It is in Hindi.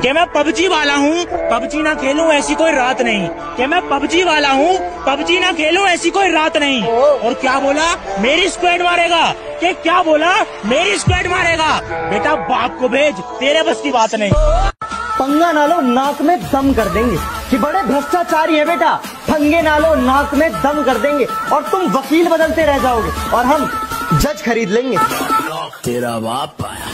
कि मैं पबजी वाला हूँ, पबजी ना खेलूं ऐसी कोई रात नहीं। कि मैं पबजी वाला हूँ, पबजी ना खेलूं ऐसी कोई रात नहीं। और क्या बोला, मेरी स्क्वाड मारेगा। कि क्या बोला, मेरी स्क्वाड मारेगा। बेटा बाप को भेज, तेरे बस की बात नहीं। पंगा ना लो, नाक में दम कर देंगे कि बड़े भ्रष्टाचारी है बेटा। पंगे ना लो, नाक में दम कर देंगे और तुम वकील बदलते रह जाओगे और हम जज खरीद लेंगे। तेरा बाप आया।